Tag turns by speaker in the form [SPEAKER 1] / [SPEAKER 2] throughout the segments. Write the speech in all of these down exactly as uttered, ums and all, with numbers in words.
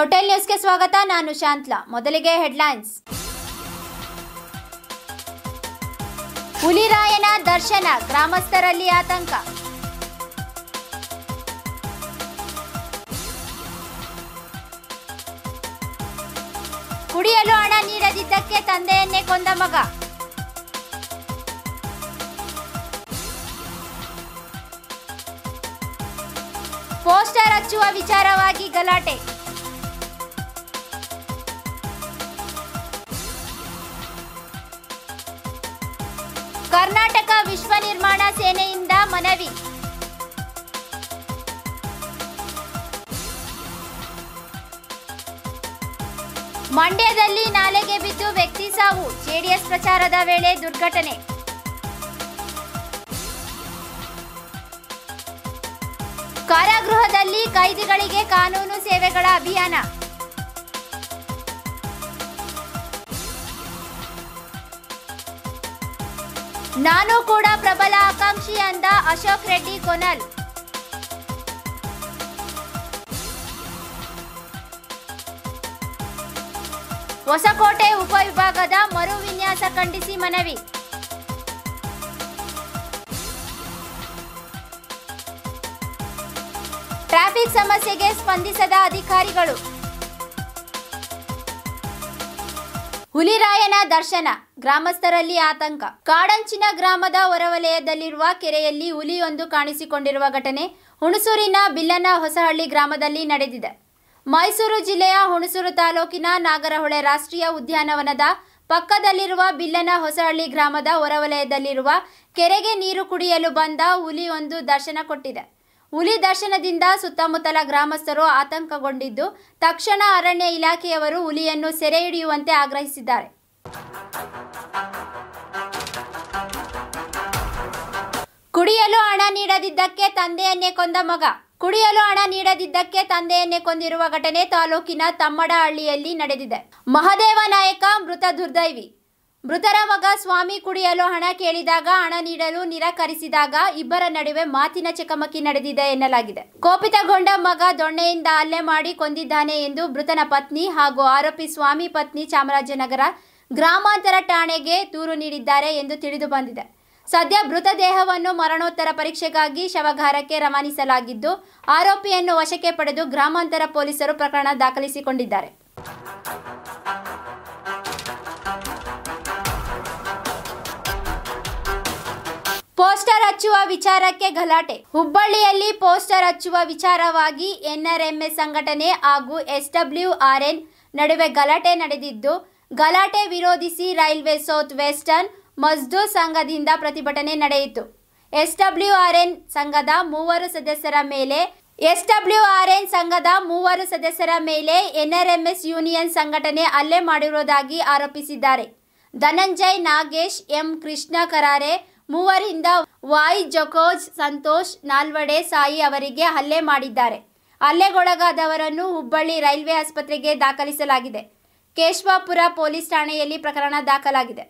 [SPEAKER 1] Total ನ್ಯೂಸ್ಗೆ ಸ್ವಾಗತ. ನಾನು ಶಾಂತ್ಲಾ. ಮೊದಲಿಗೆ ಹೆಡ್ಲೈನ್ಸ್. ಹುಲಿರಾಯನ ದರ್ಶನ, ಗ್ರಾಮಸ್ಥರಲ್ಲಿ ಆತಂಕ. ಕುಡಿಯಲು ಹಣ ನೀಡದಿದ್ದಕ್ಕೆ ತಂದೆಯನ್ನೇ ಕೊಂದ ಮಗ. ಪೋಸ್ಟರ್ ಹಚ್ಚುವ ವಿಚಾರವಾಗಿ ಗಲಾಟೆ. ಕರ್ನಾಟಕ ವಿಶ್ವ ನಿರ್ಮಾಣ ಸೇನೆಯಿಂದ ಮನವಿ. ಮಂಡ್ಯದಲ್ಲಿ ನಾಲೆಗೆ ಬಿದ್ದು ವ್ಯಕ್ತಿ ಸಾವು, ಜೆಡಿಎಸ್ ಪ್ರಚಾರದ ವೇಳೆ ದುರ್ಘಟನೆ. ಕಾರಾಗೃಹದಲ್ಲಿ ಕೈದಿಗಳಿಗೆ ಕಾನೂನು ಸೇವೆಗಳ ಅಭಿಯಾನ. ನಾನು ಕೂಡ ಪ್ರಬಲ ಆಕಾಂಕ್ಷಿ ಅಂದ ಅಶೋಕ್ ರೆಡ್ಡಿ ಕೊನಲ್. ಹೊಸಕೋಟೆ ಉಪವಿಭಾಗದ ಮರು ವಿನ್ಯಾಸ ಖಂಡಿಸಿ ಮನವಿ. ಟ್ರಾಫಿಕ್ ಸಮಸ್ಯೆಗೆ ಸ್ಪಂದಿಸದ ಅಧಿಕಾರಿಗಳು. ಹುಲಿರಾಯನ ದರ್ಶನ, ಗ್ರಾಮಸ್ಥರಲ್ಲಿ ಆತಂಕ. ಕಾಡಂಚಿನ ಗ್ರಾಮದ ಹೊರವಲಯದಲ್ಲಿರುವ ಕೆರೆಯಲ್ಲಿ ಹುಲಿಯೊಂದು ಕಾಣಿಸಿಕೊಂಡಿರುವ ಘಟನೆ ಹುಣಸೂರಿನ ಬಿಲ್ಲನ ಹೊಸಹಳ್ಳಿ ಗ್ರಾಮದಲ್ಲಿ ನಡೆದಿದೆ. ಮೈಸೂರು ಜಿಲ್ಲೆಯ ಹುಣಸೂರು ತಾಲೂಕಿನ ನಾಗರಹೊಳೆ ರಾಷ್ಟ್ರೀಯ ಉದ್ಯಾನವನದ ಪಕ್ಕದಲ್ಲಿರುವ ಬಿಲ್ಲನ ಹೊಸಹಳ್ಳಿ ಗ್ರಾಮದ ಹೊರವಲಯದಲ್ಲಿರುವ ಕೆರೆಗೆ ನೀರು ಕುಡಿಯಲು ಬಂದ ಹುಲಿಯೊಂದು ದರ್ಶನ ಕೊಟ್ಟಿದೆ. ಹುಲಿ ದರ್ಶನದಿಂದ ಸುತ್ತಮುತ್ತಲ ಗ್ರಾಮಸ್ಥರು ಆತಂಕಗೊಂಡಿದ್ದು, ತಕ್ಷಣ ಅರಣ್ಯ ಇಲಾಖೆಯವರು ಹುಲಿಯನ್ನು ಸೆರೆ ಹಿಡಿಯುವಂತೆ ಆಗ್ರಹಿಸಿದ್ದಾರೆ. ಕುಡಿಯಲು ಹಣ ನೀಡದಿದ್ದಕ್ಕೆ ತಂದೆಯನ್ನೇ ಕೊಂದ ಮಗ. ಕುಡಿಯಲು ಹಣ ನೀಡದಿದ್ದಕ್ಕೆ ತಂದೆಯನ್ನೇ ಕೊಂದಿರುವ ಘಟನೆ ತಾಲೂಕಿನ ತಮ್ಮಡಹಳ್ಳಿಯಲ್ಲಿ ನಡೆದಿದೆ. ಮಹದೇವ ನಾಯಕ ಮೃತ ದುರ್ದೈವಿ. ಮೃತರ ಮಗ ಸ್ವಾಮಿ ಕುಡಿಯಲು ಹಣ ಕೇಳಿದಾಗ ಹಣ ನೀಡಲು ನಿರಾಕರಿಸಿದಾಗ ಇಬ್ಬರ ನಡುವೆ ಮಾತಿನ ಚಕಮಕಿ ನಡೆದಿದೆ ಎನ್ನಲಾಗಿದೆ. ಕೋಪಿತಗೊಂಡ ಮಗ ದೊಣ್ಣೆಯಿಂದ ಹಲ್ಲೆ ಮಾಡಿ ಕೊಂದಿದ್ದಾನೆ ಎಂದು ಮೃತನ ಪತ್ನಿ ಹಾಗೂ ಆರೋಪಿ ಸ್ವಾಮಿ ಪತ್ನಿ ಚಾಮರಾಜನಗರ ಗ್ರಾಮಾಂತರ ಠಾಣೆಗೆ ದೂರು ನೀಡಿದ್ದಾರೆ ಎಂದು ತಿಳಿದು ಬಂದಿದೆ. ಸದ್ಯ ಮೃತದೇಹವನ್ನು ಮರಣೋತ್ತರ ಪರೀಕ್ಷೆಗಾಗಿ ಶವಗಾರಕ್ಕೆ ರವಾನಿಸಲಾಗಿದ್ದು, ಆರೋಪಿಯನ್ನು ವಶಕ್ಕೆ ಪಡೆದು ಗ್ರಾಮಾಂತರ ಪೊಲೀಸರು ಪ್ರಕರಣ ದಾಖಲಿಸಿಕೊಂಡಿದ್ದಾರೆ. ಪೋಸ್ಟರ್ ಹಚ್ಚುವ ವಿಚಾರಕ್ಕೆ ಗಲಾಟೆ. ಹುಬ್ಬಳ್ಳಿಯಲ್ಲಿ ಪೋಸ್ಟರ್ ಹಚ್ಚುವ ವಿಚಾರವಾಗಿ ಎನ್ಆರ್ಎಂಎಸ್ ಸಂಘಟನೆ ಹಾಗೂ ಎಸ್ಡಬ್ಲ್ಯೂಆರ್ಎನ್ ನಡುವೆ ಗಲಾಟೆ ನಡೆದಿದ್ದು, ಗಲಾಟೆ ವಿರೋಧಿಸಿ ರೈಲ್ವೆ ಸೌತ್ ವೆಸ್ಟರ್ನ್ ಮಜ್ದೂರ್ ಸಂಘದಿಂದ ಪ್ರತಿಭಟನೆ ನಡೆಯಿತು. ಎಸ್ಡಬ್ಲ್ಯೂಆರ್ಎನ್ ಸಂಘದ ಮೂವರು ಸದಸ್ಯರ ಮೇಲೆ ಎಸ್ಡಬ್ಲ್ಯೂಆರ್ಎನ್ ಸಂಘದ ಮೂವರು ಸದಸ್ಯರ ಮೇಲೆ ಎನ್ಆರ್ಎಂಎಸ್ ಯೂನಿಯನ್ ಸಂಘಟನೆ ಹಲ್ಲೆ ಮಾಡಿರುವುದಾಗಿ ಆರೋಪಿಸಿದ್ದಾರೆ. ಧನಂಜಯ್, ನಾಗೇಶ್, ಎಂ ಕೃಷ್ಣ ಕರಾರೆ ಮೂವರಿಂದ ವಾಯ್ ಜಕೋಜ್, ಸಂತೋಷ್ ನಾಲ್ವಡೆ ಸಾಯಿ ಅವರಿಗೆ ಹಲ್ಲೆ ಮಾಡಿದ್ದಾರೆ. ಹಲ್ಲೆಗೊಳಗಾದವರನ್ನು ಹುಬ್ಬಳ್ಳಿ ರೈಲ್ವೆ ಆಸ್ಪತ್ರೆಗೆ ದಾಖಲಿಸಲಾಗಿದೆ. ಕೇಶವಾಪುರ ಪೊಲೀಸ್ ಠಾಣೆಯಲ್ಲಿ ಪ್ರಕರಣ ದಾಖಲಾಗಿದೆ.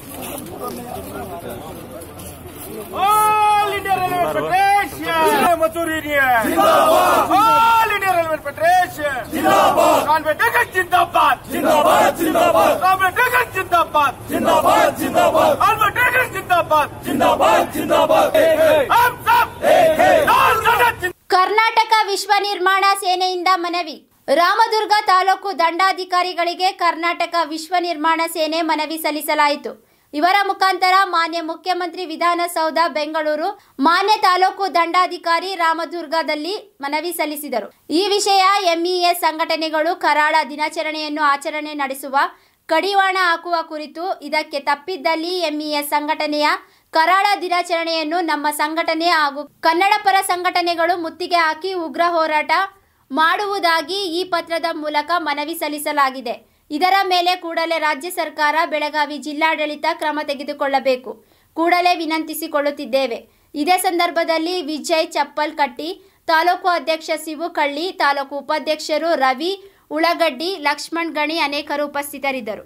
[SPEAKER 1] ಕರ್ನಾಟಕ ವಿಶ್ವ ನಿರ್ಮಾಣ ಸೇನೆಯಿಂದ ಮನವಿ. ರಾಮದುರ್ಗ ತಾಲೂಕು ದಂಡಾಧಿಕಾರಿಗಳಿಗೆ ಕರ್ನಾಟಕ ವಿಶ್ವ ನಿರ್ಮಾಣ ಸೇನೆ ಮನವಿ ಸಲ್ಲಿಸಲಾಯಿತು. ಇವರ ಮುಖಾಂತರ ಮಾನ್ಯ ಮುಖ್ಯಮಂತ್ರಿ ವಿಧಾನಸೌಧ ಬೆಂಗಳೂರು ಮಾನ್ಯ ತಾಲೂಕು ದಂಡಾಧಿಕಾರಿ ರಾಮದುರ್ಗದಲ್ಲಿ ಮನವಿ ಸಲ್ಲಿಸಿದರು. ಈ ವಿಷಯ ಎಂಇಎಸ್ ಸಂಘಟನೆಗಳು ಕರಾಳ ದಿನಾಚರಣೆಯನ್ನು ಆಚರಣೆ ನಡೆಸುವ ಕಡಿವಾಣ ಹಾಕುವ ಕುರಿತು. ಇದಕ್ಕೆ ತಪ್ಪಿದ್ದಲ್ಲಿ ಎಂಇಎಸ್ ಸಂಘಟನೆಯ ಕರಾಳ ದಿನಾಚರಣೆಯನ್ನು ನಮ್ಮ ಸಂಘಟನೆ ಹಾಗೂ ಕನ್ನಡ ಪರ ಸಂಘಟನೆಗಳು ಮುತ್ತಿಗೆ ಹಾಕಿ ಉಗ್ರ ಹೋರಾಟ ಮಾಡುವುದಾಗಿ ಈ ಪತ್ರದ ಮೂಲಕ ಮನವಿ ಸಲ್ಲಿಸಲಾಗಿದೆ. ಇದರ ಮೇಲೆ ಕೂಡಲೇ ರಾಜ್ಯ ಸರ್ಕಾರ, ಬೆಳಗಾವಿ ಜಿಲ್ಲಾಡಳಿತ ಕ್ರಮ ತೆಗೆದುಕೊಳ್ಳಬೇಕು. ಕೂಡಲೇ ವಿನಂತಿಸಿಕೊಳ್ಳುತ್ತಿದ್ದೇವೆ. ಇದೇ ಸಂದರ್ಭದಲ್ಲಿ ವಿಜಯ್ ಚಪ್ಪಲ್ಕಟ್ಟಿ, ತಾಲೂಕು ಅಧ್ಯಕ್ಷ ಶಿವು ಕಳ್ಳಿ, ತಾಲೂಕು ಉಪಾಧ್ಯಕ್ಷರು ರವಿ ಉಳಗಡ್ಡಿ, ಲಕ್ಷ್ಮಣ್ ಗಣಿ ಅನೇಕರು ಉಪಸ್ಥಿತರಿದ್ದರು.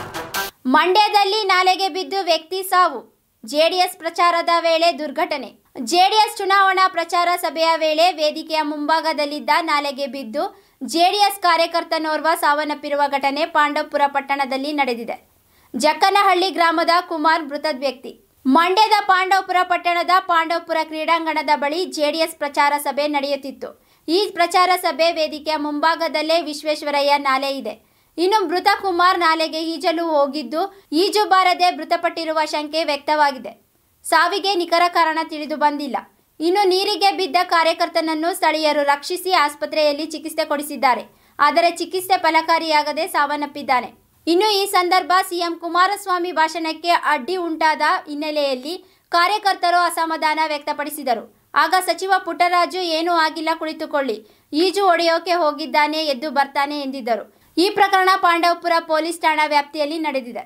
[SPEAKER 1] ಮಂಡ್ಯದಲ್ಲಿ ನಾಲೆಗೆ ಬಿದ್ದು ವ್ಯಕ್ತಿ ಸಾವು, ಜೆಡಿಎಸ್ ಪ್ರಚಾರದ ವೇಳೆ ದುರ್ಘಟನೆ. ಜೆಡಿಎಸ್ ಚುನಾವಣಾ ಪ್ರಚಾರ ಸಭೆಯ ವೇಳೆ ವೇದಿಕೆಯ ಮುಂಭಾಗದಲ್ಲಿದ್ದ ನಾಲೆಗೆ ಬಿದ್ದು ಜೆಡಿಎಸ್ ಕಾರ್ಯಕರ್ತನೋರ್ವ ಸಾವನ್ನಪ್ಪಿರುವ ಘಟನೆ ಪಾಂಡವಪುರ ಪಟ್ಟಣದಲ್ಲಿ ನಡೆದಿದೆ. ಜಕ್ಕನಹಳ್ಳಿ ಗ್ರಾಮದ ಕುಮಾರ್ ಮೃತ ವ್ಯಕ್ತಿ. ಮಂಡ್ಯದ ಪಾಂಡವಪುರ ಪಟ್ಟಣದ ಪಾಂಡವಪುರ ಕ್ರೀಡಾಂಗಣದ ಬಳಿ ಜೆಡಿಎಸ್ ಪ್ರಚಾರ ಸಭೆ ನಡೆಯುತ್ತಿತ್ತು. ಈ ಪ್ರಚಾರ ಸಭೆ ವೇದಿಕೆಯ ಮುಂಭಾಗದಲ್ಲೇ ವಿಶ್ವೇಶ್ವರಯ್ಯ ನಾಲೆ ಇದೆ. ಇನ್ನು ಮೃತ ಕುಮಾರ್ ನಾಲೆಗೆ ಈಜಲು ಹೋಗಿದ್ದು ಈಜು ಬಾರದೆ ಮೃತಪಟ್ಟಿರುವ ಶಂಕೆ ವ್ಯಕ್ತವಾಗಿದೆ. ಸಾವಿಗೆ ನಿಖರ ಕಾರಣ ತಿಳಿದು ಬಂದಿಲ್ಲ. ಇನ್ನು ನೀರಿಗೆ ಬಿದ್ದ ಕಾರ್ಯಕರ್ತನನ್ನು ಸ್ಥಳೀಯರು ರಕ್ಷಿಸಿ ಆಸ್ಪತ್ರೆಯಲ್ಲಿ ಚಿಕಿತ್ಸೆ ಕೊಡಿಸಿದ್ದಾರೆ. ಆದರೆ ಚಿಕಿತ್ಸೆ ಫಲಕಾರಿಯಾಗದೆ ಸಾವನ್ನಪ್ಪಿದ್ದಾನೆ. ಇನ್ನು ಈ ಸಂದರ್ಭ ಸಿಎಂ ಕುಮಾರಸ್ವಾಮಿ ಭಾಷಣಕ್ಕೆ ಅಡ್ಡಿ ಉಂಟಾದ ಹಿನ್ನೆಲೆಯಲ್ಲಿ ಕಾರ್ಯಕರ್ತರು ಅಸಮಾಧಾನ ವ್ಯಕ್ತಪಡಿಸಿದರು. ಆಗ ಸಚಿವ ಪುಟ್ಟರಾಜು ಏನೂ ಆಗಿಲ್ಲ, ಕುಳಿತುಕೊಳ್ಳಿ, ಈಜು ಹೊಡೆಯೋಕೆ ಹೋಗಿದ್ದಾನೆ, ಎದ್ದು ಬರ್ತಾನೆ ಎಂದಿದ್ದರು. ಈ ಪ್ರಕರಣ ಪಾಂಡವಪುರ ಪೊಲೀಸ್ ಠಾಣಾ ವ್ಯಾಪ್ತಿಯಲ್ಲಿ ನಡೆದಿದೆ.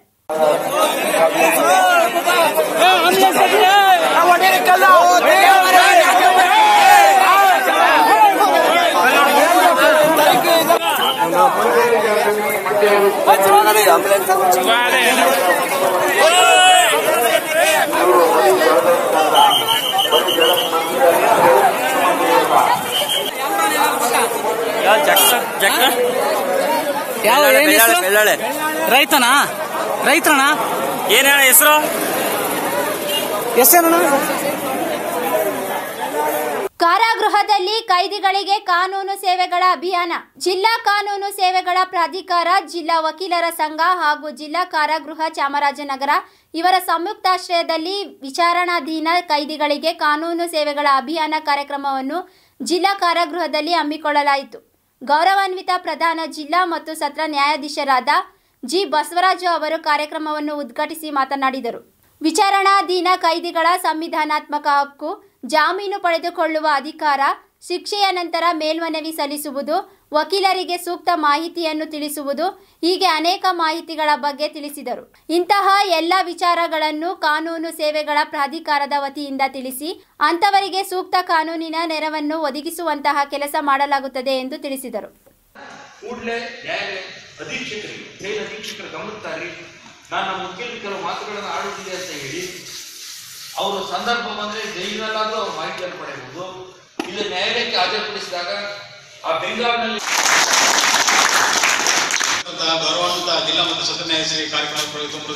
[SPEAKER 2] ರೈತನ ರೈತನ
[SPEAKER 3] ಏನ ಹೆಸರು
[SPEAKER 2] ಹೆಸರು
[SPEAKER 1] ಕಾರಾಗೃಹದಲ್ಲಿ ಕೈದಿಗಳಿಗೆ ಕಾನೂನು ಸೇವೆಗಳ ಅಭಿಯಾನ. ಜಿಲ್ಲಾ ಕಾನೂನು ಸೇವೆಗಳ ಪ್ರಾಧಿಕಾರ, ಜಿಲ್ಲಾ ವಕೀಲರ ಸಂಘ ಹಾಗೂ ಜಿಲ್ಲಾ ಕಾರಾಗೃಹ ಚಾಮರಾಜನಗರ ಇವರ ಸಂಯುಕ್ತಾಶ್ರಯದಲ್ಲಿ ವಿಚಾರಣಾಧೀನ ಕೈದಿಗಳಿಗೆ ಕಾನೂನು ಸೇವೆಗಳ ಅಭಿಯಾನ ಕಾರ್ಯಕ್ರಮವನ್ನು ಜಿಲ್ಲಾ ಕಾರಾಗೃಹದಲ್ಲಿ ಹಮ್ಮಿಕೊಳ್ಳಲಾಯಿತು. ಗೌರವಾನ್ವಿತ ಪ್ರಧಾನ ಜಿಲ್ಲಾ ಮತ್ತು ಸತ್ರ ನ್ಯಾಯಾಧೀಶರಾದ ಜಿ ಬಸವರಾಜು ಅವರು ಕಾರ್ಯಕ್ರಮವನ್ನು ಉದ್ಘಾಟಿಸಿ ಮಾತನಾಡಿದರು. ವಿಚಾರಣಾಧೀನ ಕೈದಿಗಳ ಸಂವಿಧಾನಾತ್ಮಕ ಹಕ್ಕು, ಜಾಮೀನು ಪಡೆದುಕೊಳ್ಳುವ ಅಧಿಕಾರ, ಶಿಕ್ಷೆಯ ನಂತರ ಮೇಲ್ಮನವಿ ಸಲ್ಲಿಸುವುದು, ವಕೀಲರಿಗೆ ಸೂಕ್ತ ಮಾಹಿತಿಯನ್ನು ತಿಳಿಸುವುದು, ಹೀಗೆ ಅನೇಕ ಮಾಹಿತಿಗಳ ಬಗ್ಗೆ ತಿಳಿಸಿದರು. ಇಂತಹ ಎಲ್ಲ ವಿಚಾರಗಳನ್ನು ಕಾನೂನು ಸೇವೆಗಳ ಪ್ರಾಧಿಕಾರದ ವತಿಯಿಂದ ತಿಳಿಸಿ ಅಂತವರಿಗೆ ಸೂಕ್ತ ಕಾನೂನಿನ ನೆರವನ್ನು ಒದಗಿಸುವಂತಹ ಕೆಲಸ ಮಾಡಲಾಗುತ್ತದೆ ಎಂದು ತಿಳಿಸಿದರು.
[SPEAKER 4] ಅವರು ಸಂದರ್ಭ ಬಂದರೆ ಜೈಲಿನಲ್ಲಾದರೂ ಅವ್ರ ಮಾಹಿತಿಯನ್ನು ಪಡೆಯಬಹುದು. ಇಲ್ಲಿ ನ್ಯಾಯಾಲಯಕ್ಕೆ ಹಾಜರುಪಡಿಸಿದಾಗ ಆ ಬೆಂಗಾವಲಿನಲ್ಲಿ ಗೌರವಾನ್ವಿತ ಜಿಲ್ಲಾ ಮತ್ತು ಸತ್ರ ನ್ಯಾಯಾಧೀಶರಿಗೆ ಕಾರ್ಯಕ್ರಮ ತುಂಬ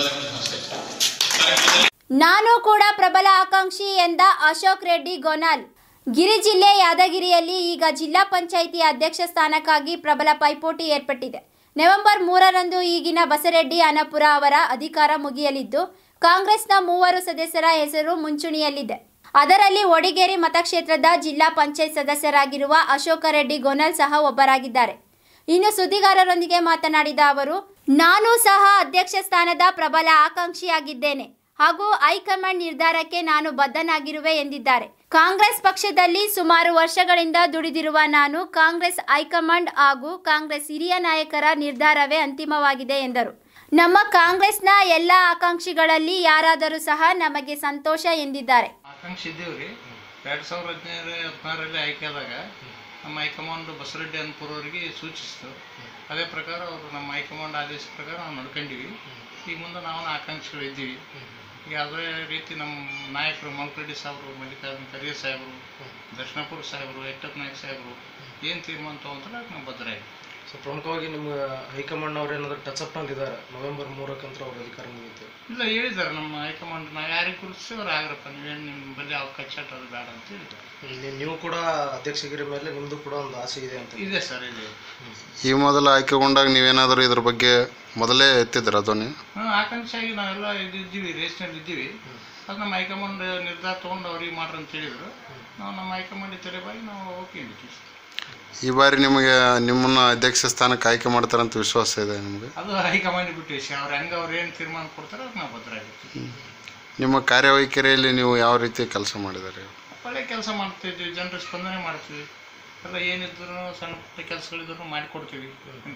[SPEAKER 4] ಧನ್ಯವಾದಗಳು.
[SPEAKER 1] ನಾನು ಕೂಡ ಪ್ರಬಲ ಆಕಾಂಕ್ಷಿ ಎಂದ ಅಶೋಕ್ ರೆಡ್ಡಿ ಗೋನಾಲ್. ಗಿರಿ ಜಿಲ್ಲೆ ಯಾದಗಿರಿಯಲ್ಲಿ ಈಗ ಜಿಲ್ಲಾ ಪಂಚಾಯಿತಿ ಅಧ್ಯಕ್ಷ ಸ್ಥಾನಕ್ಕಾಗಿ ಪ್ರಬಲ ಪೈಪೋಟಿ ಏರ್ಪಟ್ಟಿದೆ. ನವೆಂಬರ್ ಮೂರರಂದು ಈಗಿನ ಬಸರೆಡ್ಡಿ ಅನಪುರ ಅವರ ಅಧಿಕಾರ ಮುಗಿಯಲಿದ್ದು ಕಾಂಗ್ರೆಸ್ನ ಮೂವರು ಸದಸ್ಯರ ಹೆಸರು ಮುಂಚೂಣಿಯಲ್ಲಿದೆ. ಅದರಲ್ಲಿ ವಡಿಗೇರಿ ಮತಕ್ಷೇತ್ರದ ಜಿಲ್ಲಾ ಪಂಚಾಯತ್ ಸದಸ್ಯರಾಗಿರುವ ಅಶೋಕ ರೆಡ್ಡಿ ಗೋನಲ್ ಸಹ ಒಬ್ಬರಾಗಿದ್ದಾರೆ. ಇನ್ನು ಸುದ್ದಿಗಾರರೊಂದಿಗೆ ಮಾತನಾಡಿದ ಅವರು, ನಾನು ಸಹ ಅಧ್ಯಕ್ಷ ಸ್ಥಾನದ ಪ್ರಬಲ ಆಕಾಂಕ್ಷಿಯಾಗಿದ್ದೇನೆ ಹಾಗೂ ಹೈಕಮಾಂಡ್ ನಿರ್ಧಾರಕ್ಕೆ ನಾನು ಬದ್ಧನಾಗಿರುವೆ ಎಂದಿದ್ದಾರೆ. ಕಾಂಗ್ರೆಸ್ ಪಕ್ಷದಲ್ಲಿ ಸುಮಾರು ವರ್ಷಗಳಿಂದ ದುಡಿದಿರುವ ನಾನು ಕಾಂಗ್ರೆಸ್ ಹೈಕಮಾಂಡ್ ಹಾಗೂ ಕಾಂಗ್ರೆಸ್ ಹಿರಿಯ ನಾಯಕರ ನಿರ್ಧಾರವೇ ಅಂತಿಮವಾಗಿದೆ ಎಂದರು. ನಮ್ಮ ಕಾಂಗ್ರೆಸ್ನ ಎಲ್ಲ ಆಕಾಂಕ್ಷಿಗಳಲ್ಲಿ ಯಾರಾದರೂ ಸಹ ನಮಗೆ ಸಂತೋಷ ಎಂದಿದ್ದಾರೆ.
[SPEAKER 4] ಆಕಾಂಕ್ಷಿ ಇದ್ದೀವ್ರಿ. ಎರಡ್ ಸಾವಿರದ ಹದಿನೈದು ಹದಿನಾರರಲ್ಲಿ ಆಯ್ಕೆ ಆದಾಗ ನಮ್ಮ ಹೈಕಮಾಂಡ್ ಬಸರೆಡ್ಡಿ ಅನ್ಪುರ ಅವರಿಗೆ ಸೂಚಿಸಿತು. ಅದೇ ಪ್ರಕಾರ ಅವರು ನಮ್ಮ ಹೈಕಮಾಂಡ್ ಆದೇಶ ಪ್ರಕಾರ ನಾವು ನಡ್ಕೊಂಡಿವಿ. ಈಗ ಮುಂದೆ ನಾವು ಆಕಾಂಕ್ಷಿಗಳು ಇದ್ದೀವಿ. ಈಗ ಅದೇ ರೀತಿ ನಮ್ಮ ನಾಯಕರು ಮಲ್ಕರೆಡ್ಡಿ ಸಾಹೇಬರು, ಮಲ್ಲಿಕಾರ್ಜುನ ಖರ್ಗೆ ಸಾಹೇಬರು, ದರ್ಶನಪುರ ಸಾಹೇಬರು, ಎಟ್ಟಪ್ಪ ನಾಯಕ್ ಸಾಹೇಬರು ಏನು ತೀರ್ಮಾನ ತಗೊಂತಾರೆ ನಾವು ಭದ್ರಾಗಿ.
[SPEAKER 2] ಸೊ ಪ್ರಮುಖವಾಗಿ ನಿಮ್ಮ ಹೈಕಮಾಂಡ್ ಅವ್ರು ಏನಾದರೂ ಟಚ್ಅಪ್ ಇದ್ದಾರೆ. ನವೆಂಬರ್ ಮೂರಕ್ಕಂತ ಅವ್ರ ಅಧಿಕಾರ ಮುಗಿತು.
[SPEAKER 4] ಇಲ್ಲ ಹೇಳಿದ್ದಾರೆ ನಮ್ಮ ಹೈಕಮಾಂಡ್, ನಾವು ಯಾರಿಗೆ ಕುರಿಸಿ ಅವ್ರು ಆಗ್ರಪ್ಪ, ನೀವೇನು ನಿಮ್ಮ ಬಳಿ ಯಾವ ಕಚ್ಚಾಟ ಅದು ಬೇಡ ಅಂತ ಹೇಳಿದ್ದಾರೆ.
[SPEAKER 2] ನೀವು ಕೂಡ ಅಧ್ಯಕ್ಷಗಿರಿ ಮೇಲೆ ನಿಮ್ಮದು ಕೂಡ ಒಂದು ಆಸೆ ಇದೆ ಅಂತ
[SPEAKER 4] ಇದೆ ಸರ್. ಇದೆ.
[SPEAKER 5] ಈ ಮೊದಲು ಆಯ್ಕೆಗೊಂಡಾಗ ನೀವೇನಾದರೂ ಇದ್ರ ಬಗ್ಗೆ ಮೊದಲೇ ಎತ್ತಿದ್ರ ಧ್ವನಿ?
[SPEAKER 4] ಹಾಂ, ಆಕಾಂಕ್ಷಿಯಾಗಿ ನಾವೆಲ್ಲ ಇದ್ದೀವಿ, ರೇಸ್ನಲ್ಲಿ ಇದ್ದೀವಿ. ಅದು ನಮ್ಮ ಹೈಕಮಾಂಡ್ ನಿರ್ಧಾರ ತೊಗೊಂಡು ಅವ್ರಿಗೆ ಮಾಡ್ರಿ ಅಂತ ಹೇಳಿದ್ರು. ನಾವು ನಮ್ಮ ಹೈಕಮಾಂಡ್ ತಲೆಬಾಗಿ ನಾವು ಓಕೆ ಅಂದಿದ್ದೀವಿ.
[SPEAKER 5] ಈ ಬಾರಿ ನಿಮಗೆ ನಿಮ್ಮನ್ನ ಅಧ್ಯಕ್ಷ ಸ್ಥಾನಕ್ಕೆ ಆಯ್ಕೆ ಮಾಡ್ತಾರಂತ ವಿಶ್ವಾಸ ಇದೆ ನಿಮಗೆ?
[SPEAKER 4] ಅದು ಹೈಕಮಾಂಡ್ ಬಿಟ್ಟು ವಿಷಯ. ಅವ್ರು ಹೆಂಗೆ ಅವ್ರು ಏನು ತೀರ್ಮಾನ ಕೊಡ್ತಾರೆ ಅದಕ್ಕೆ ನಾವು ಭದ್ರಾಗಿರ್ತೀವಿ.
[SPEAKER 5] ನಿಮ್ಮ ಕಾರ್ಯವೈಖರಿಯಲ್ಲಿ ನೀವು ಯಾವ ರೀತಿ ಕೆಲಸ ಮಾಡಿದ್ದಾರೆ?
[SPEAKER 4] ಒಳ್ಳೆ ಕೆಲಸ ಮಾಡ್ತಿದ್ವಿ, ಜನರ ಸ್ಪಂದನೆ ಮಾಡ್ತೀವಿ. ಎಲ್ಲ ಏನಿದ್ರು ಸಣ್ಣ ಪುಟ್ಟ ಕೆಲಸಗಳಿದ್ರು ಮಾಡಿಕೊಡ್ತೀವಿ.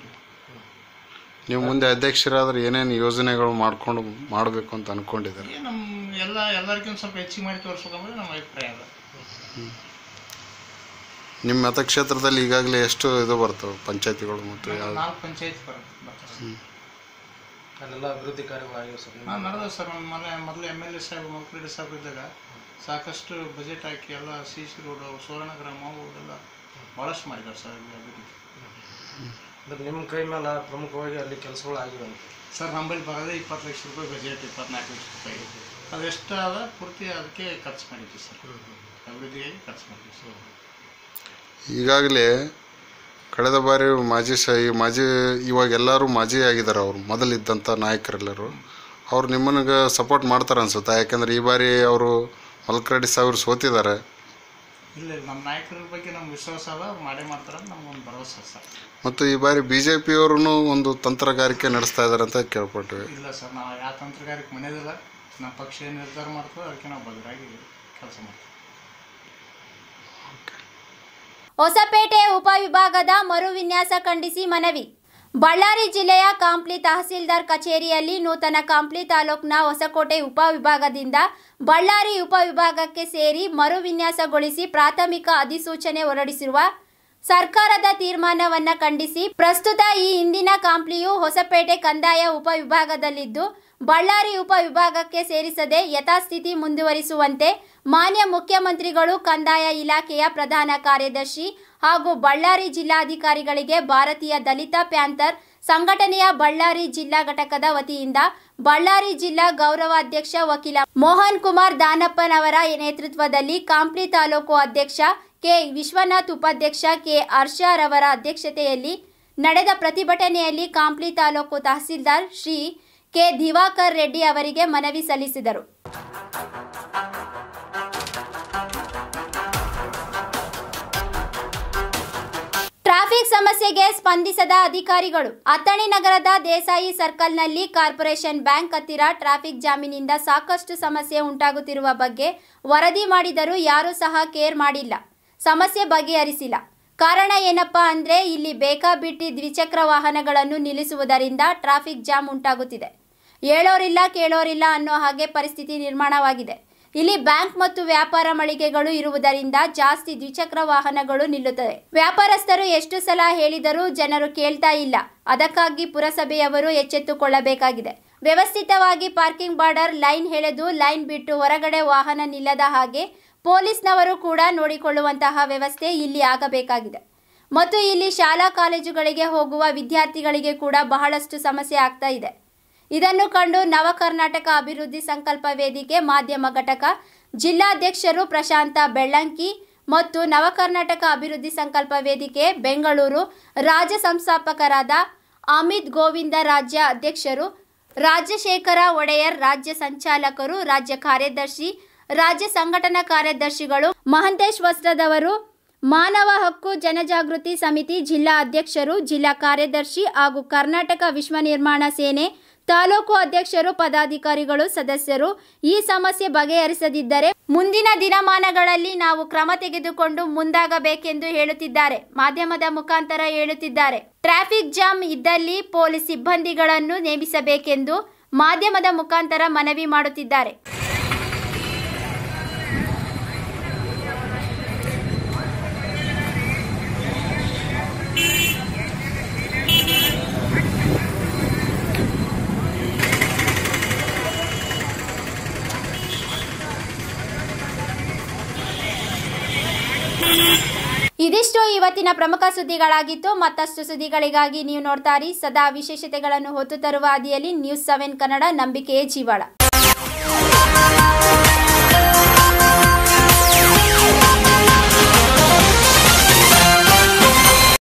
[SPEAKER 5] ನೀವು ಮುಂದೆ ಅಧ್ಯಕ್ಷರಾದ್ರೆ ಏನೇನು ಯೋಜನೆಗಳು ಮಾಡ್ಕೊಂಡು ಮಾಡಬೇಕು ಅಂತ ಅನ್ಕೊಂಡಿದ್ದಾರೆ?
[SPEAKER 4] ನಮ್ಮ ಎಲ್ಲ ಎಲ್ಲರಿಗಿಂತ ಸ್ವಲ್ಪ ಹೆಚ್ಚಿಗೆ ಮಾಡಿ ತೋರಿಸ್ಬೇಕಂದ್ರೆ ನಮ್ಮ ಅಭಿಪ್ರಾಯ ಅದ.
[SPEAKER 5] ನಿಮ್ಮ ಮತಕ್ಷೇತ್ರದಲ್ಲಿ ಈಗಾಗಲೇ ಎಷ್ಟು ಇದು ಬರ್ತವೆ ಪಂಚಾಯತಿಗಳು? ಮತ್ತು
[SPEAKER 4] ನಾಲ್ಕು ಪಂಚಾಯತ್ ಬರ್ತವೆ.
[SPEAKER 2] ಅಲ್ಲೆಲ್ಲ ಅಭಿವೃದ್ಧಿ ಕಾರ್ಯಗಳಾಗಿವೆ ಸರ್.
[SPEAKER 4] ಹಾಂ, ನಡೆದ ಸರ್. ನಮ್ಮ ಮನೆ ಮೊದಲು ಎಮ್ ಎಲ್ ಎ ಸಾಹೇಬ್ ಮಲ್ಕರೆಡ್ಡಿ ಸಾಹೇಬ್ ಇದ್ದಾಗ ಸಾಕಷ್ಟು ಬಜೆಟ್ ಹಾಕಿ ಎಲ್ಲ ಸಿ ಸಿ ರೋಡ್ ಸುವರ್ಣ ಗ್ರಾಮ ಅವೆಲ್ಲ ಭಾಳಷ್ಟು ಮಾಡಿದ್ದಾರೆ ಸರ್ ಇಲ್ಲಿ ಅಭಿವೃದ್ಧಿ.
[SPEAKER 2] ಅಂದ್ರೆ ನಿಮ್ಮ ಕೈ ಮೇಲೆ ಪ್ರಮುಖವಾಗಿ ಅಲ್ಲಿ ಕೆಲಸಗಳು ಆಗಿವೆ ಅಂತ
[SPEAKER 4] ಸರ್ ನಮ್ಮಲ್ಲಿ ಬರೋದೇ ಇಪ್ಪತ್ತು ಲಕ್ಷ ರೂಪಾಯಿ ಬಜೆಟ್, ಇಪ್ಪತ್ನಾಲ್ಕು ಲಕ್ಷ ರೂಪಾಯಿ ಅದೆಷ್ಟು ಅದ ಪೂರ್ತಿ ಅದಕ್ಕೆ ಖರ್ಚು ಮಾಡಿದ್ವಿ ಸರ್, ಅಭಿವೃದ್ಧಿಗೆ ಖರ್ಚು ಮಾಡಿದ್ವಿ ಸರ್.
[SPEAKER 5] ಈಗಾಗಲೇ ಕಳೆದ ಬಾರಿ ಮಾಜಿ ಸ ಈ ಮಾಜಿ ಇವಾಗ ಎಲ್ಲರೂ ಮಾಜಿ ಆಗಿದ್ದಾರೆ. ಅವರು ಮೊದಲಿದ್ದಂಥ ನಾಯಕರೆಲ್ಲರೂ ಅವ್ರು ನಿಮ್ಮನಿಗೆ ಸಪೋರ್ಟ್ ಮಾಡ್ತಾರೆ ಅನ್ಸುತ್ತಾ? ಯಾಕೆಂದರೆ ಈ ಬಾರಿ ಅವರು ಮಲ್ಕರೆಡ್ಡಿ ಸಾವಿರ ಸೋತಿದ್ದಾರೆ.
[SPEAKER 4] ಇಲ್ಲ ನಮ್ಮ ನಾಯಕರ ಬಗ್ಗೆ ನಮ್ಗೆ ವಿಶ್ವಾಸ ಅದ, ಅವ್ರು ಮಾಡೇ ಮಾಡ್ತಾರೆ ಅಂತ ನಮ್ಗೊಂದು ಭರವಸೆ ಸರ್.
[SPEAKER 5] ಮತ್ತು ಈ ಬಾರಿ ಬಿ ಜೆ ಪಿಯವ್ರೂ ಒಂದು ತಂತ್ರಗಾರಿಕೆ ನಡೆಸ್ತಾ ಇದ್ದಾರೆ ಅಂತ ಕೇಳ್ಪಟ್ವಿ.
[SPEAKER 4] ಇಲ್ಲ ಸರ್, ನಾವು ಯಾವ ತಂತ್ರಗಾರಿಕೆ ಮನೆಯದಿಲ್ಲ. ನಮ್ಮ ಪಕ್ಷ ಏನು ನಿರ್ಧಾರ ಮಾಡ್ತೋ ಅದಕ್ಕೆ ನಾವು ಬದಲಾಗಿ ಕೆಲಸ ಮಾಡ್ತೀವಿ.
[SPEAKER 1] ಹೊಸಪೇಟೆ ಉಪವಿಭಾಗದ ಮರು ವಿನ್ಯಾಸ ಖಂಡಿಸಿ ಮನವಿ. ಬಳ್ಳಾರಿ ಜಿಲ್ಲೆಯ ಕಾಂಪ್ಲಿ ತಹಸೀಲ್ದಾರ್ ಕಚೇರಿಯಲ್ಲಿ ನೂತನ ಕಾಂಪ್ಲಿ ತಾಲೂಕಿನ ಹೊಸಕೋಟೆ ಉಪವಿಭಾಗದಿಂದ ಬಳ್ಳಾರಿ ಉಪವಿಭಾಗಕ್ಕೆ ಸೇರಿ ಮರು ವಿನ್ಯಾಸಗೊಳಿಸಿ ಪ್ರಾಥಮಿಕ ಅಧಿಸೂಚನೆ ಹೊರಡಿಸಿರುವ ಸರ್ಕಾರದ ತೀರ್ಮಾನವನ್ನು ಖಂಡಿಸಿ ಪ್ರಸ್ತುತ ಈ ಹಿಂದಿನ ಕಾಂಪ್ಲಿಯು ಹೊಸಪೇಟೆ ಕಂದಾಯ ಉಪವಿಭಾಗದಲ್ಲಿದ್ದು ಬಳ್ಳಾರಿ ಉಪವಿಭಾಗಕ್ಕೆ ಸೇರಿಸದೆ ಯಥಾಸ್ಥಿತಿ ಮುಂದುವರಿಸುವಂತೆ ಮಾನ್ಯ ಮುಖ್ಯಮಂತ್ರಿಗಳು ಕಂದಾಯ ಇಲಾಖೆಯ ಪ್ರಧಾನ ಕಾರ್ಯದರ್ಶಿ ಹಾಗೂ ಬಳ್ಳಾರಿ ಜಿಲ್ಲಾಧಿಕಾರಿಗಳಿಗೆ ಭಾರತೀಯ ದಲಿತ ಪ್ಯಾಂಥರ್ ಸಂಘಟನೆಯ ಬಳ್ಳಾರಿ ಜಿಲ್ಲಾ ಘಟಕದ ವತಿಯಿಂದ ಬಳ್ಳಾರಿ ಜಿಲ್ಲಾ ಗೌರವಾಧ್ಯಕ್ಷ ವಕೀಲ ಮೋಹನ್ ಕುಮಾರ್ ದಾನಪ್ಪನವರ ನೇತೃತ್ವದಲ್ಲಿ ಕಾಂಪ್ಲಿ ತಾಲೂಕು ಅಧ್ಯಕ್ಷ ಕೆ ವಿಶ್ವನಾಥ್, ಉಪಾಧ್ಯಕ್ಷ ಕೆ ಹರ್ಷರವರ ಅಧ್ಯಕ್ಷತೆಯಲ್ಲಿ ನಡೆದ ಪ್ರತಿಭಟನೆಯಲ್ಲಿ ಕಾಂಪ್ಲಿ ತಾಲೂಕು ತಹಸೀಲ್ದಾರ್ ಶ್ರೀ ಕೆ ದಿವಾಕರ್ ರೆಡ್ಡಿ ಅವರಿಗೆ ಮನವಿ ಸಲ್ಲಿಸಿದರು. ಟ್ರಾಫಿಕ್ ಸಮಸ್ಯೆಗೆ ಸ್ಪಂದಿಸದ ಅಧಿಕಾರಿಗಳು. ಅಥಣಿ ನಗರದ ದೇಸಾಯಿ ಸರ್ಕಲ್ನಲ್ಲಿ ಕಾರ್ಪೊರೇಷನ್ ಬ್ಯಾಂಕ್ ಹತ್ತಿರ ಟ್ರಾಫಿಕ್ ಜಾಮಿನಿಂದ ಸಾಕಷ್ಟು ಸಮಸ್ಯೆ ಉಂಟಾಗುತ್ತಿರುವ ಬಗ್ಗೆ ವರದಿ ಮಾಡಿದರೂ ಯಾರೂ ಸಹ ಕೇರ್ ಮಾಡಿಲ್ಲ, ಸಮಸ್ಯೆ ಬಗೆಹರಿಸಿಲ್ಲ. ಕಾರಣ ಏನಪ್ಪಾ ಅಂದ್ರೆ ಇಲ್ಲಿ ಬೇಕಾಬಿಟ್ಟಿ ದ್ವಿಚಕ್ರ ವಾಹನಗಳನ್ನು ನಿಲ್ಲಿಸುವುದರಿಂದ ಟ್ರಾಫಿಕ್ ಜಾಮ್ ಉಂಟಾಗುತ್ತಿದೆ. ಹೇಳೋರಿಲ್ಲ ಕೇಳೋರಿಲ್ಲ ಅನ್ನೋ ಹಾಗೆ ಪರಿಸ್ಥಿತಿ ನಿರ್ಮಾಣವಾಗಿದೆ. ಇಲ್ಲಿ ಬ್ಯಾಂಕ್ ಮತ್ತು ವ್ಯಾಪಾರ ಮಳಿಗೆಗಳು ಇರುವುದರಿಂದ ಜಾಸ್ತಿ ದ್ವಿಚಕ್ರ ವಾಹನಗಳು ನಿಲ್ಲುತ್ತವೆ. ವ್ಯಾಪಾರಸ್ಥರು ಎಷ್ಟು ಸಲ ಹೇಳಿದರೂ ಜನರು ಕೇಳ್ತಾ ಇಲ್ಲ. ಅದಕ್ಕಾಗಿ ಪುರಸಭೆಯವರು ಎಚ್ಚೆತ್ತುಕೊಳ್ಳಬೇಕಾಗಿದೆ. ವ್ಯವಸ್ಥಿತವಾಗಿ ಪಾರ್ಕಿಂಗ್ ಬಾರ್ಡರ್ ಲೈನ್ ಎಳೆದು ಲೈನ್ ಬಿಟ್ಟು ಹೊರಗಡೆ ವಾಹನ ನಿಲ್ಲದ ಹಾಗೆ ಪೊಲೀಸ್ನವರು ಕೂಡ ನೋಡಿಕೊಳ್ಳುವಂತಹ ವ್ಯವಸ್ಥೆ ಇಲ್ಲಿ ಆಗಬೇಕಾಗಿದೆ. ಮತ್ತು ಇಲ್ಲಿ ಶಾಲಾ ಕಾಲೇಜುಗಳಿಗೆ ಹೋಗುವ ವಿದ್ಯಾರ್ಥಿಗಳಿಗೆ ಕೂಡ ಬಹಳಷ್ಟು ಸಮಸ್ಯೆ ಆಗ್ತಾ ಇದೆ. ಇದನ್ನು ಕಂಡು ನವ ಕರ್ನಾಟಕ ಅಭಿವೃದ್ಧಿ ಸಂಕಲ್ಪ ವೇದಿಕೆ ಮಾಧ್ಯಮ ಘಟಕ ಜಿಲ್ಲಾಧ್ಯಕ್ಷರು ಪ್ರಶಾಂತ ಬೆಳ್ಳಂಕಿ ಮತ್ತು ನವ ಕರ್ನಾಟಕ ಅಭಿವೃದ್ಧಿ ಸಂಕಲ್ಪ ವೇದಿಕೆ ಬೆಂಗಳೂರು ರಾಜ್ಯ ಸಂಸ್ಥಾಪಕರಾದ ಅಮಿತ್ ಗೋವಿಂದ ರಾಜ್ಯ ಅಧ್ಯಕ್ಷರು, ರಾಜಶೇಖರ ಒಡೆಯರ್ ರಾಜ್ಯ ಸಂಚಾಲಕರು, ರಾಜ್ಯ ಕಾರ್ಯದರ್ಶಿ, ರಾಜ್ಯ ಸಂಘಟನಾ ಕಾರ್ಯದರ್ಶಿಗಳು, ಮಹಂತೇಶ್ ವಸ್ತ್ರದವರು, ಮಾನವ ಹಕ್ಕು ಜನಜಾಗೃತಿ ಸಮಿತಿ ಜಿಲ್ಲಾ ಅಧ್ಯಕ್ಷರು, ಜಿಲ್ಲಾ ಕಾರ್ಯದರ್ಶಿ ಹಾಗೂ ಕರ್ನಾಟಕ ವಿಶ್ವ ನಿರ್ಮಾಣ ಸೇನೆ ತಾಲೂಕು ಅಧ್ಯಕ್ಷರು, ಪದಾಧಿಕಾರಿಗಳು, ಸದಸ್ಯರು ಈ ಸಮಸ್ಯೆ ಬಗೆಹರಿಸದಿದ್ದರೆ ಮುಂದಿನ ದಿನಮಾನಗಳಲ್ಲಿ ನಾವು ಕ್ರಮ ತೆಗೆದುಕೊಂಡು ಮುಂದಾಗಬೇಕೆಂದು ಹೇಳುತ್ತಿದ್ದಾರೆ. ಮಾಧ್ಯಮದ ಮುಖಾಂತರ ಹೇಳುತ್ತಿದ್ದಾರೆ. ಟ್ರಾಫಿಕ್ ಜಾಮ್ ಇದ್ದಲ್ಲಿ ಪೊಲೀಸ್ ಸಿಬ್ಬಂದಿಗಳನ್ನು ನೇಮಿಸಬೇಕೆಂದು ಮಾಧ್ಯಮದ ಮುಖಾಂತರ ಮನವಿ ಮಾಡುತ್ತಿದ್ದಾರೆ. ಇದಿಷ್ಟು ಇವತ್ತಿನ ಪ್ರಮುಖ ಸುದ್ದಿಗಳಾಗಿತ್ತು. ಮತ್ತಷ್ಟು ಸುದ್ದಿಗಳಿಗಾಗಿ ನೀವು ನೋಡ್ತಾ ಇರಿ ಸದಾ ವಿಶೇಷತೆಗಳನ್ನು ಹೊತ್ತು ತರುವ ಹಾದಿಯಲ್ಲಿ ನ್ಯೂಸ್ ಸೆವೆನ್ ಕನ್ನಡ, ನಂಬಿಕೆಯೇ ಜೀವಾಳ.